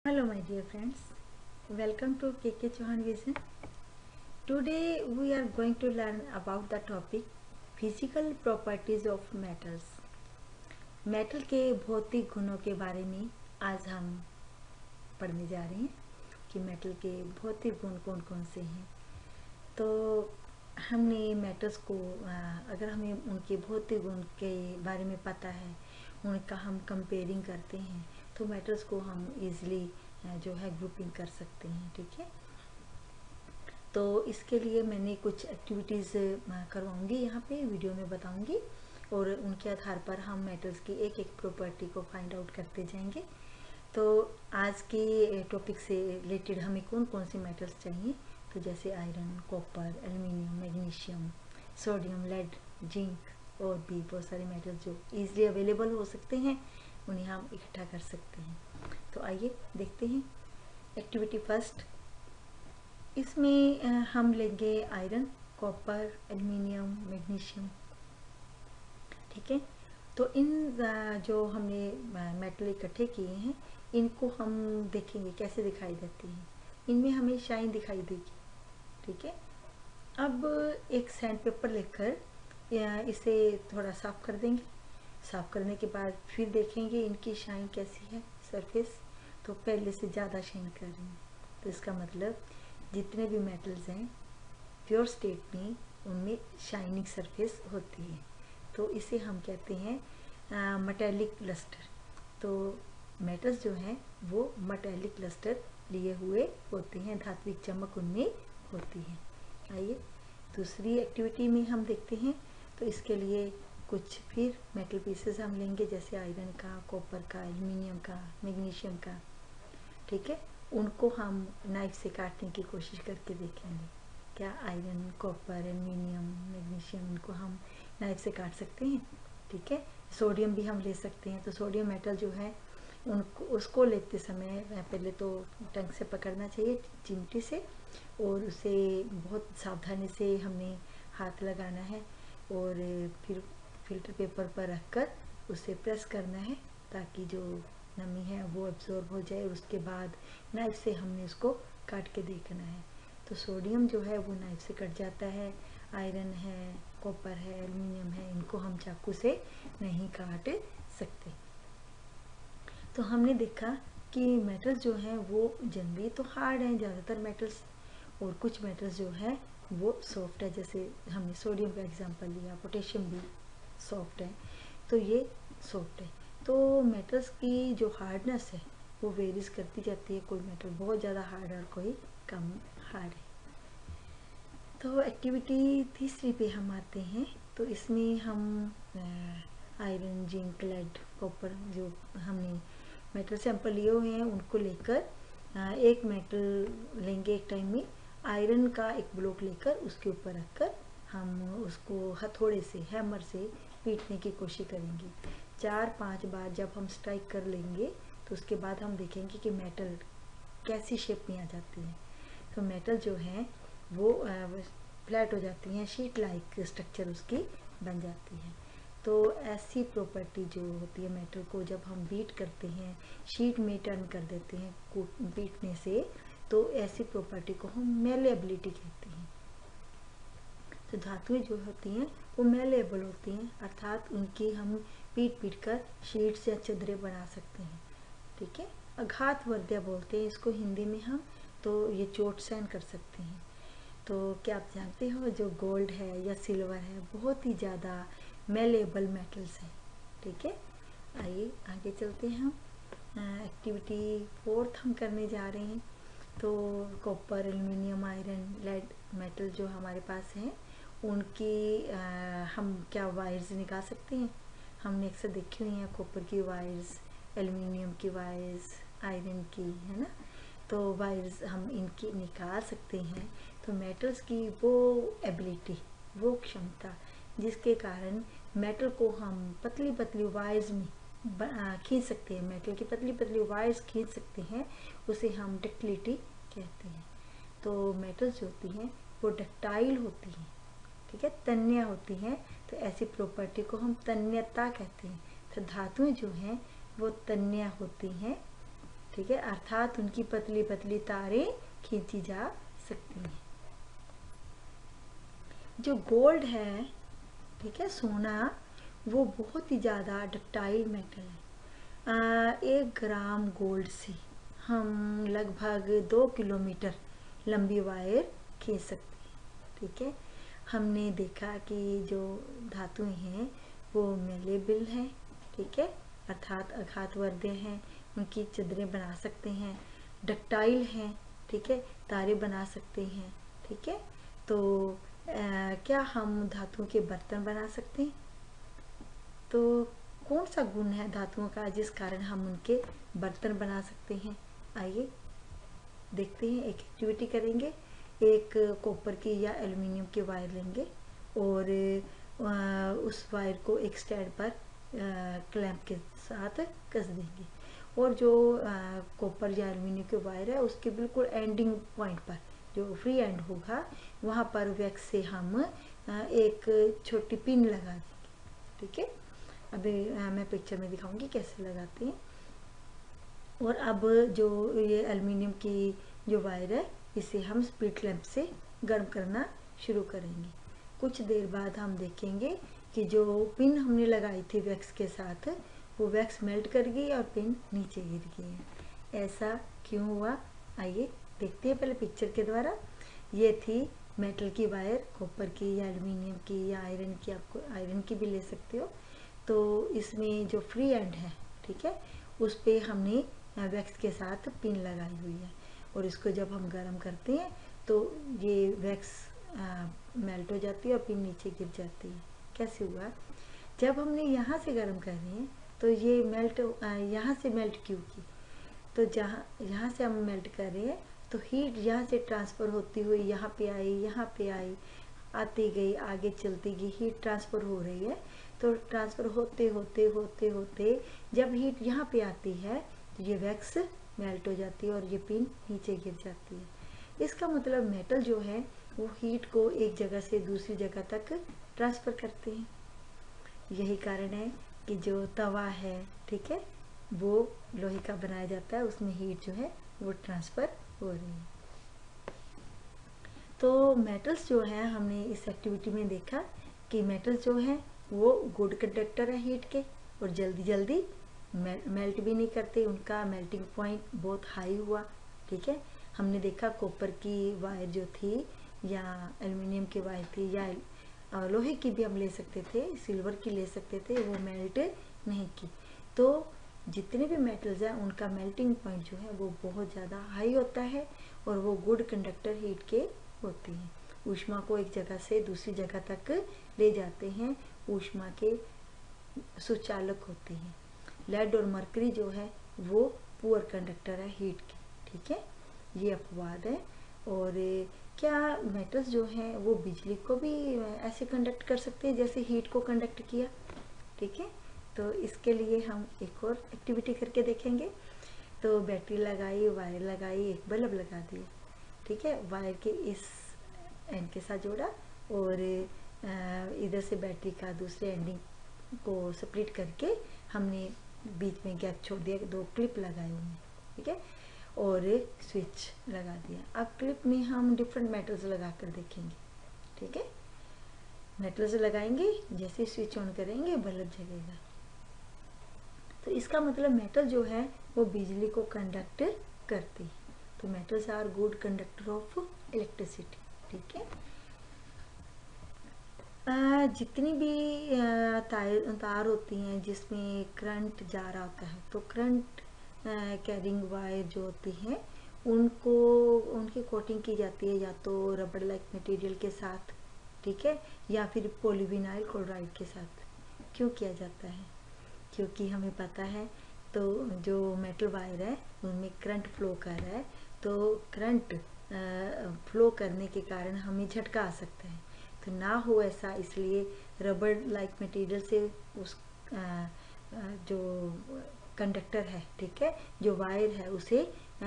Hello my dear friends, welcome to KK Chauhan Vision. Today we are going to learn about the topic physical properties of metals. Metal के भौतिक गुणों के बारे में आज हम पढ़ने जा रहे हैं कि मेटल के भौतिक गुण कौन कौन से हैं। तो हमने मेटल्स को अगर हमें उनके भौतिक गुण के बारे में पता है, उनका हम कंपेयरिंग करते हैं तो मेटल्स को हम इजीली जो है ग्रुपिंग कर सकते हैं। ठीक है, तो इसके लिए मैंने कुछ एक्टिविटीज़ करवाऊंगी, यहाँ पे वीडियो में बताऊंगी और उनके आधार पर हम मेटल्स की एक एक प्रॉपर्टी को फाइंड आउट करते जाएंगे। तो आज के टॉपिक से रिलेटेड हमें कौन कौन से मेटल्स चाहिए, तो जैसे iron, copper, aluminium, magnesium, sodium, lead, zinc और भी बहुत सारे मेटल्स जो ईजिली अवेलेबल हो सकते हैं उन्हें हम इकट्ठा कर सकते हैं। तो आइए देखते हैं एक्टिविटी फर्स्ट। इसमें हम लेंगे आयरन, कॉपर, एल्युमिनियम, मैग्नीशियम। ठीक है, तो इन जो हमने मेटल इकट्ठे किए हैं इनको हम देखेंगे कैसे दिखाई देती हैं। इनमें हमें शाइन दिखाई देगी। ठीक है, अब एक सैंड पेपर लेकर इसे थोड़ा साफ कर देंगे। साफ करने के बाद फिर देखेंगे इनकी शाइन कैसी है। सरफेस तो पहले से ज़्यादा शाइन कर रही है, तो इसका मतलब जितने भी मेटल्स हैं प्योर स्टेट में उनमें शाइनिंग सरफेस होती है, तो इसे हम कहते हैं मेटेलिक लस्टर। तो मेटल्स जो हैं वो मेटेलिक लस्टर लिए हुए होते हैं, धात्विक चमक उनमें होती है। आइए दूसरी एक्टिविटी में हम देखते हैं। तो इसके लिए कुछ फिर मेटल पीसेस हम लेंगे, जैसे आयरन का, कॉपर का, एल्युमिनियम का, मैग्नीशियम का। ठीक है, उनको हम नाइफ से काटने की कोशिश करके देखेंगे क्या आयरन, कॉपर, एल्युमिनियम, मैग्नीशियम इनको हम नाइफ से काट सकते हैं। ठीक है, सोडियम भी हम ले सकते हैं। तो सोडियम मेटल जो है उनको उसको लेते समय पहले तो टंग से पकड़ना चाहिए, चिमटी से, और उसे बहुत सावधानी से हमने हाथ लगाना है और फिर फिल्टर पेपर पर रखकर उसे प्रेस करना है ताकि जो नमी है वो एब्जॉर्ब हो जाए। और उसके बाद नाइफ से हमने उसको काट के देखना है। तो सोडियम जो है वो नाइफ से कट जाता है, आयरन है, कॉपर है, एल्युमिनियम है, इनको हम चाकू से नहीं काट सकते। तो हमने देखा कि मेटल्स जो हैं वो जनरली तो हार्ड हैं ज़्यादातर मेटल्स, और कुछ मेटल्स जो है वो सॉफ्ट है। जैसे हमने सोडियम का एग्जांपल लिया, पोटेशियम भी सॉफ्ट है, तो ये सॉफ्ट है। तो मेटल्स की जो हार्डनेस है वो वेरीज करती जाती है, कोई मेटल बहुत ज़्यादा हार्ड और कोई कम हार्ड है। तो एक्टिविटी तीसरी पे हम आते हैं। तो इसमें हम आयरन, जिंक, लेड, कॉपर जो हमने मेटल सैंपल लिए हुए हैं उनको लेकर एक मेटल लेंगे एक टाइम में। आयरन का एक ब्लॉक लेकर उसके ऊपर रखकर हम उसको हथौड़े से, हैमर से पीटने की कोशिश करेंगे। 4-5 बार जब हम स्ट्राइक कर लेंगे तो उसके बाद हम देखेंगे कि मेटल कैसी शेप में आ जाती है। तो मेटल जो है वो फ्लैट हो जाती हैं, शीट लाइक स्ट्रक्चर उसकी बन जाती है। तो ऐसी प्रॉपर्टी जो होती है मेटल को जब हम बीट करते हैं, शीट में टर्न कर देते हैं बीटने से, तो ऐसी प्रॉपर्टी को हम मेलेबिलिटी कहते हैं। तो धातुएं जो होती हैं वो मेलेबल होती हैं, अर्थात उनकी हम पीट पीट कर शीट्स या चदरें बना सकते हैं। ठीक है, आघात वर्ध्य बोलते हैं इसको हिंदी में हम, तो ये चोट सहन कर सकते हैं। तो क्या आप जानते हो जो गोल्ड है या सिल्वर है बहुत ही ज़्यादा मेलेबल मेटल्स हैं। ठीक है, आइए आगे चलते हैं। हम एक्टिविटी फोर्थ हम करने जा रहे हैं। तो copper, aluminium, iron, lead metal जो हमारे पास हैं उनकी हम क्या वायर्स निकाल सकते हैं। हमने अक्सर देखी हुई हैं कॉपर की वायर्स, एल्युमिनियम की वायर्स, आयरन की, है ना। तो वायर्स हम इनकी निकाल सकते हैं। तो मेटल्स की वो एबिलिटी, वो क्षमता जिसके कारण मेटल को हम पतली पतली वायर्स में खींच सकते हैं, मेटल की पतली पतली वायर्स खींच सकते हैं, उसे हम डक्टिलिटी कहते हैं। तो मेटल्स जो होती हैं वो डक्टाइल होती हैं। ठीक है, तन्य होती हैं, तो ऐसी प्रॉपर्टी को हम तन्यता कहते हैं। तो धातुएं जो हैं वो तन्य होती हैं। ठीक है, अर्थात उनकी पतली पतली तारें खींची जा सकती हैं। जो गोल्ड है, ठीक है, सोना, वो बहुत ही ज़्यादा डक्टाइल मेटल है। 1 ग्राम गोल्ड से हम लगभग 2 किलोमीटर लंबी वायर खींच सकते हैं। ठीक है, हमने देखा कि जो धातुएं हैं वो मेलेबल हैं, ठीक है, अर्थात आघातवर्ध्य हैं, उनकी चदरें बना सकते हैं, डक्टाइल हैं, ठीक है, तारे बना सकते हैं। ठीक है, तो क्या हम धातुओं के बर्तन बना सकते हैं? तो कौन सा गुण है धातुओं का जिस कारण हम उनके बर्तन बना सकते हैं? आइए देखते हैं, एक एक्टिविटी करेंगे। एक कॉपर की या एल्युमिनियम की वायर लेंगे और उस वायर को एक स्टैंड पर क्लैंप के साथ कस देंगे और जो कॉपर या एल्युमिनियम की वायर है उसके बिल्कुल एंडिंग पॉइंट पर, जो फ्री एंड होगा, वहाँ पर वैक्स से हम एक छोटी पिन लगा देंगे। ठीक है, अभी मैं पिक्चर में दिखाऊंगी कैसे लगाते हैं। और अब जो ये एल्युमिनियम की जो वायर है इसे हम स्पीड लैंप से गर्म करना शुरू करेंगे। कुछ देर बाद हम देखेंगे कि जो पिन हमने लगाई थी वैक्स के साथ, वो वैक्स मेल्ट कर गई और पिन नीचे गिर गई है। ऐसा क्यों हुआ? आइए देखते हैं पहले पिक्चर के द्वारा। ये थी मेटल की वायर, कॉपर की या एल्युमिनियम की या आयरन की, आपको आयरन की भी ले सकते हो। तो इसमें जो फ्री एंड है, ठीक है, उस पे हमने वैक्स के साथ पिन लगाई हुई है और इसको जब हम गर्म करते हैं तो ये वैक्स मेल्ट हो जाती है और पिन नीचे गिर जाती है। कैसे हुआ? जब हमने यहाँ से गर्म कर रहे हैं तो ये मेल्ट यहाँ से मेल्ट क्यों की? तो यहाँ से हम मेल्ट कर रहे हैं तो हीट यहाँ से ट्रांसफ़र होती हुई यहाँ पे आई, यहाँ पे आई, आती गई, आगे चलती गई, हीट ट्रांसफ़र हो रही है। तो ट्रांसफ़र होते होते होते होते जब हीट यहाँ पे आती है तो ये वैक्स मेल्ट हो जाती है और ये पिन नीचे गिर जाती है। इसका मतलब मेटल जो है वो हीट को एक जगह से दूसरी जगह तक ट्रांसफ़र करते हैं। यही कारण है कि जो तवा है, ठीक है, वो लोहे का बनाया जाता है, उसमें हीट जो है वो ट्रांसफ़र हो रही है। तो मेटल्स जो है, हमने इस एक्टिविटी में देखा कि मेटल्स जो है वो गुड कंडक्टर है हीट के और जल्दी जल्दी मेल्ट भी नहीं करते, उनका मेल्टिंग पॉइंट बहुत हाई हुआ। ठीक है, हमने देखा कॉपर की वायर जो थी या एल्युमिनियम की वायर थी या लोहे की भी हम ले सकते थे, सिल्वर की ले सकते थे, वो मेल्ट नहीं की। तो जितने भी मेटल्स हैं उनका मेल्टिंग पॉइंट जो है वो बहुत ज़्यादा हाई होता है और वो गुड कंडक्टर हीट के होते हैं, ऊष्मा को एक जगह से दूसरी जगह तक ले जाते हैं, ऊष्मा के सुचालक होते हैं। लेड और मरकरी जो है वो पुअर कंडक्टर है हीट की। ठीक है, ये अपवाद है। और क्या मेटल्स जो हैं वो बिजली को भी ऐसे कंडक्ट कर सकते हैं जैसे हीट को कंडक्ट किया? ठीक है, तो इसके लिए हम एक और एक्टिविटी करके देखेंगे। तो बैटरी लगाई, वायर लगाई, एक बल्ब लगा दिया। ठीक है, वायर के इस एंड के साथ जोड़ा और इधर से बैटरी का दूसरे एंडिंग को स्प्लिट करके हमने बीच में गैप छोड़ दिया, 2 क्लिप लगाए हुए हैं। ठीक है, और एक स्विच लगा दिया। अब क्लिप में हम डिफरेंट मेटल्स लगा कर देखेंगे। ठीक है, मेटल्स लगाएंगे, जैसे स्विच ऑन करेंगे बल्ब जलेगा। तो इसका मतलब मेटल जो है वो बिजली को कंडक्ट करती है। तो metals are good conductor of electricity. ठीक है, जितनी भी तार होती हैं जिसमें करंट जा रहा होता है, तो करंट कैरिंग वायर जो होती हैं उनको उनकी कोटिंग की जाती है या तो रबड़ लाइक मटेरियल के साथ, ठीक है, या फिर पॉलीविनाइल क्लोराइड के साथ। क्यों किया जाता है? क्योंकि हमें पता है तो जो मेटल वायर है उनमें करंट फ्लो कर रहा है, तो करंट फ्लो करने के कारण हमें झटका आ सकता है। तो ना हो ऐसा, इसलिए रबड़ लाइक मटेरियल से उस जो कंडक्टर है, ठीक है, जो वायर है उसे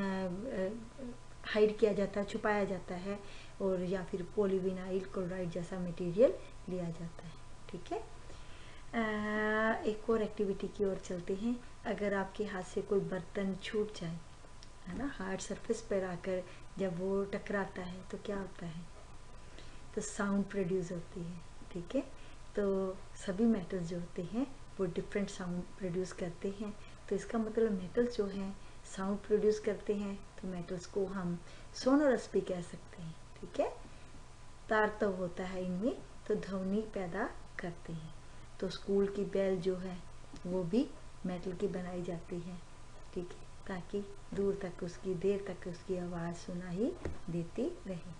हाइड किया जाता है, छुपाया जाता है, और या फिर पॉलीविनाइल क्लोराइड जैसा मटेरियल लिया जाता है। ठीक है, एक और एक्टिविटी की ओर चलते हैं। अगर आपके हाथ से कोई बर्तन छूट जाए, है ना, हार्ड सरफेस पर आकर जब वो टकराता है तो क्या होता है, तो साउंड प्रोड्यूस होती है। ठीक है, तो सभी मेटल्स जो होते हैं वो डिफरेंट साउंड प्रोड्यूस करते हैं। तो इसका मतलब मेटल्स जो हैं साउंड प्रोड्यूस करते हैं, तो मेटल्स को हम सोनोरस भी कह सकते हैं। ठीक है, तार तो होता है इनमें, तो ध्वनि पैदा करते हैं। तो स्कूल की बेल जो है वो भी मेटल की बनाई जाती है। ठीक है, ताकि दूर तक उसकी, देर तक उसकी आवाज़ सुनाई देती रहे।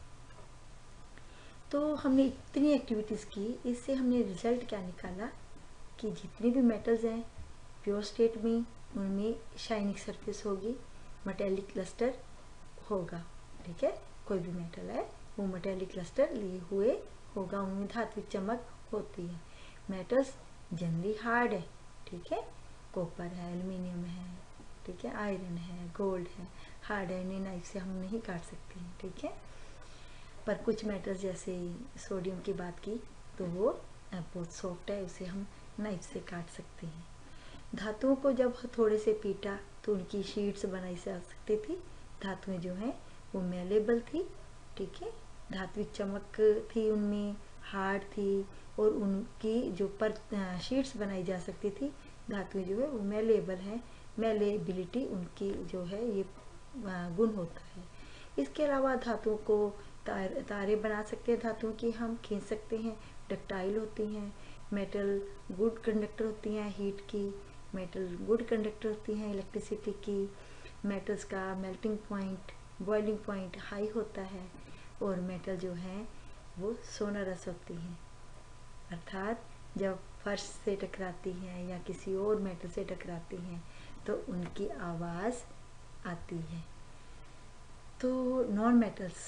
तो हमने इतनी एक्टिविटीज़ की, इससे हमने रिजल्ट क्या निकाला कि जितने भी मेटल्स हैं प्योर स्टेट में उनमें शाइनिंग सरफेस होगी, मेटेलिक क्लस्टर होगा। ठीक है, कोई भी मेटल है वो मेटेलिक क्लस्टर लिए हुए होगा, उनमें धात्विक चमक होती है। मेटल्स जनरली हार्ड है। ठीक है, कॉपर है, एल्युमिनियम है, ठीक है, आयरन है, गोल्ड है, हार्ड है, इन्हें नाइफ से हम नहीं काट सकते हैं। ठीक है, पर कुछ मेटल्स जैसे सोडियम की बात की तो वो बहुत सॉफ्ट है, उसे हम नाइफ से काट सकते हैं। धातुओं को जब थोड़े से पीटा तो उनकी शीट्स बनाई जा सकती थी। धातुएं जो हैं वो मेलेबल थी। ठीक है, धात्विक चमक थी उनमें, हार्ड थी, और उनकी जो पर शीट्स बनाई जा सकती थी, धातुएं जो है वो मेलेबल हैं। मेलेबिलिटी उनकी जो है ये गुण होता है। इसके अलावा धातुओं को तारे बना सकते हैं, धातुओं की हम खींच सकते हैं, डक्टाइल होती हैं। मेटल गुड कंडक्टर होती हैं हीट की, मेटल गुड कंडक्टर होती हैं इलेक्ट्रिसिटी की। मेटल्स का melting point, boiling point high होता है, और मेटल जो है वो सोनरस होती हैं, अर्थात जब फर्श से टकराती हैं या किसी और मेटल से टकराती हैं तो उनकी आवाज़ आती है। तो नॉन मेटल्स,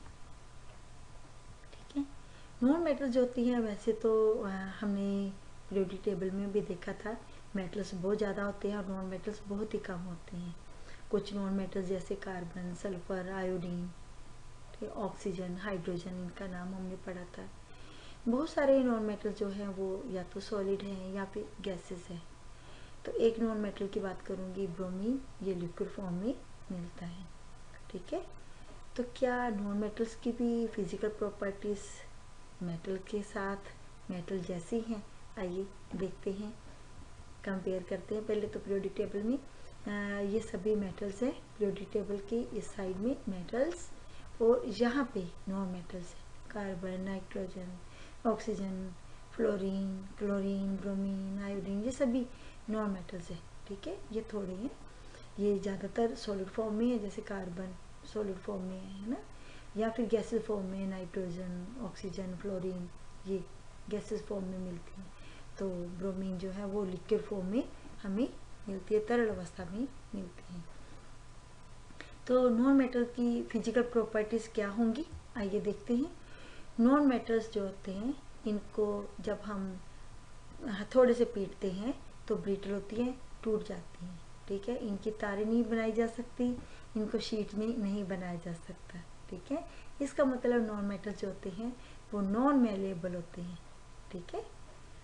ठीक है, नॉन मेटल्स जो होती हैं वैसे तो हमने पीरियोडिक टेबल में भी देखा था, मेटल्स बहुत ज़्यादा होते हैं और नॉन मेटल्स बहुत ही कम होते हैं। कुछ नॉन मेटल्स जैसे carbon, sulphur, iodine, oxygen, hydrogen, इनका नाम हमने पढ़ा था। बहुत सारे नॉन मेटल्स जो हैं वो या तो सॉलिड हैं या फिर गैसेस हैं। तो एक नॉन मेटल की बात करूँगी, ब्रोमीन, ये लिक्विड फॉर्म में मिलता है। ठीक है, तो क्या नॉन मेटल्स की भी फिजिकल प्रॉपर्टीज़ मेटल के साथ मेटल जैसी हैं? आइए देखते हैं, कंपेयर करते हैं। पहले तो पीरियोडिक टेबल में ये सभी मेटल्स हैं, पीरियोडिक टेबल की इस साइड में मेटल्स, और यहाँ पे नॉन मेटल्स हैं, carbon, nitrogen, oxygen, fluorine, chlorine, bromine, iodine, ये सभी नॉन मेटल्स हैं। ठीक है, ये थोड़े हैं, ये ज़्यादातर सॉलिड फॉर्म में है, जैसे कार्बन सॉलिड फॉर्म में है ना, या फिर गैसेस फॉर्म में नाइट्रोजन, ऑक्सीजन, फ्लोरीन, ये गैसेस फॉर्म में मिलती हैं। तो ब्रोमीन जो है वो लिक्विड फॉर्म में हमें मिलती है, तरल अवस्था में मिलती है। तो नॉन मेटल की फिजिकल प्रॉपर्टीज़ क्या होंगी, आइए देखते हैं। नॉन मेटल्स जो होते हैं इनको जब हम हथौड़े से पीटते हैं तो ब्रिटल होती हैं, टूट जाती हैं। ठीक है, इनकी तारें नहीं बनाई जा सकती, इनको शीट में नहीं बनाया जा सकता। ठीक है, इसका मतलब नॉन मेटल्स जो होते हैं वो नॉन मेलेबल होते हैं। ठीक है,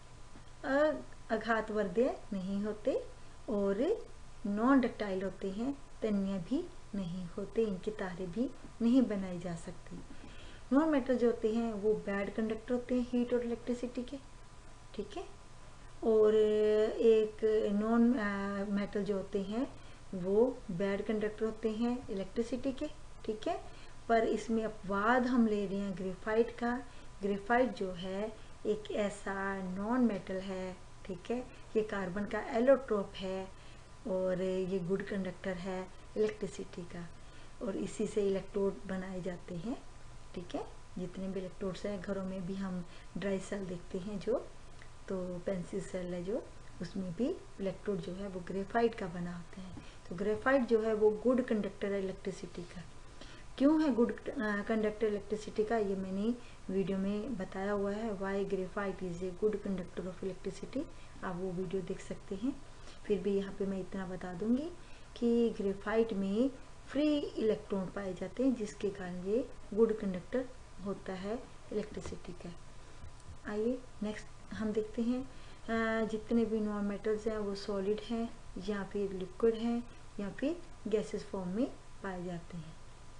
आघातवर्धीय नहीं होते और नॉन डक्टाइल होते हैं, तन्य भी नहीं होते, इनकी तारें भी नहीं बनाई जा सकती। नॉन मेटल जो होते हैं वो बैड कंडक्टर होते हैं हीट और इलेक्ट्रिसिटी के। ठीक है, और एक नॉन मेटल जो होते हैं वो बैड कंडक्टर होते हैं इलेक्ट्रिसिटी के। ठीक है, पर इसमें अपवाद हम ले रहे हैं ग्रेफाइट का। ग्रेफाइट जो है एक ऐसा नॉन मेटल है, ठीक है, ये कार्बन का एलोट्रोप है और ये गुड कंडक्टर है इलेक्ट्रिसिटी का, और इसी से इलेक्ट्रोड बनाए जाते हैं। ठीक है, जितने भी इलेक्ट्रोड्स हैं, घरों में भी हम ड्राई सेल देखते हैं जो, तो पेंसिल सेल है जो, उसमें भी इलेक्ट्रोड जो है वो ग्रेफाइट का बना होता है। तो ग्रेफाइट जो है वो गुड कंडक्टर है इलेक्ट्रिसिटी का। क्यों है गुड कंडक्टर इलेक्ट्रिसिटी का, ये मैंने वीडियो में बताया हुआ है, why graphite is a good conductor of electricity, आप वो वीडियो देख सकते हैं। फिर भी यहाँ पे मैं इतना बता दूंगी कि ग्रेफाइट में फ्री इलेक्ट्रॉन पाए जाते हैं, जिसके कारण ये गुड कंडक्टर होता है इलेक्ट्रिसिटी का। आइए नेक्स्ट हम देखते हैं जितने भी नॉन मेटल्स हैं वो सॉलिड हैं या फिर लिक्विड हैं या फिर गैसेस फॉर्म में पाए जाते हैं।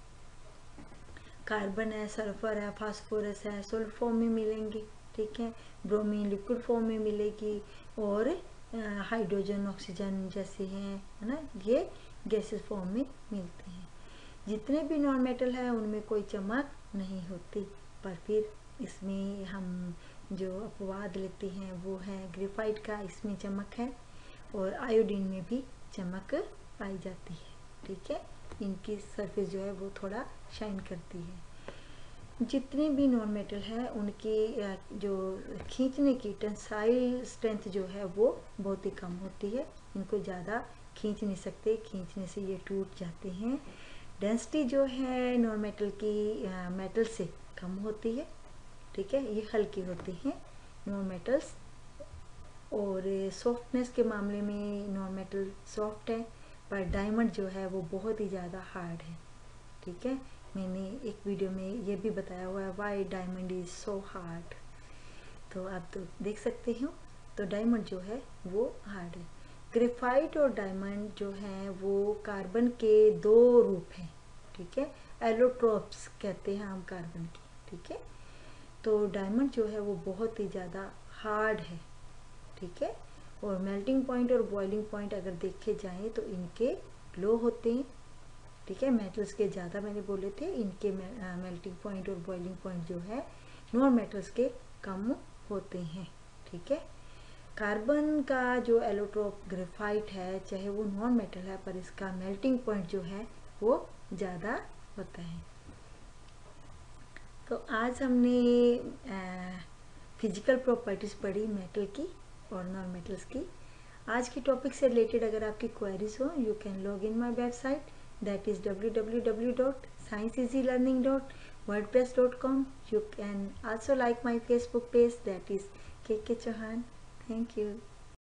कार्बन है, सल्फर है, फास्फोरस है, सॉलिड फॉर्म में मिलेंगे, ठीक है। ब्रोमीन लिक्विड फॉर्म में मिलेगी, और हाइड्रोजन, ऑक्सीजन जैसे हैं, है ना, ये गैसेस फॉर्म में मिलते हैं। जितने भी नॉन मेटल है उनमें कोई चमक नहीं होती, पर फिर इसमें हम जो अपवाद लेते हैं वो है ग्रेफाइट का, इसमें चमक है, और आयोडीन में भी चमक पाई जाती है, ठीक है। इनकी सरफेस जो है वो थोड़ा शाइन करती है। जितने भी नॉन मेटल है उनकी जो खींचने की टेंसाइल स्ट्रेंथ जो है वो बहुत ही कम होती है, इनको ज़्यादा खींच नहीं सकते, खींचने से ये टूट जाते हैं। डेंसिटी जो है नॉन मेटल की मेटल से कम होती है, ठीक है, ये हल्की होती हैं नॉन मेटल्स। और सॉफ्टनेस के मामले में नॉन मेटल सॉफ्ट है, पर डायमंड जो है वो बहुत ही ज़्यादा हार्ड है, ठीक है। मैंने एक वीडियो में ये भी बताया हुआ है, why diamond is so hard, तो आप तो देख सकते हो। तो डायमंड जो है वो हार्ड है। ग्रेफाइट और डायमंड जो है वो कार्बन के दो रूप हैं, ठीक है, एलोट्रोप्स कहते हैं हम कार्बन की, ठीक है। तो डायमंड जो है वो बहुत ही ज़्यादा हार्ड है, ठीक है। और मेल्टिंग पॉइंट और बॉइलिंग पॉइंट अगर देखे जाएं तो इनके लो होते हैं, ठीक है। मेटल्स के ज़्यादा मैंने बोले थे, इनके मेल्टिंग पॉइंट और बॉइलिंग पॉइंट जो है नॉन मेटल्स के कम होते हैं, ठीक है। कार्बन का जो एलोट्रोप ग्रेफाइट है, चाहे वो नॉन मेटल है, पर इसका मेल्टिंग पॉइंट जो है वो ज़्यादा होता है। तो आज हमने फिजिकल प्रॉपर्टीज़ पढ़ी मेटल की और नॉन मेटल्स की। आज की टॉपिक से रिलेटेड अगर आपकी क्वेरीज हो, you can log in my website, that is www.scienceeasylearning.wordpress.com. You can also like my Facebook page, that is KK Chauhan. Thank you.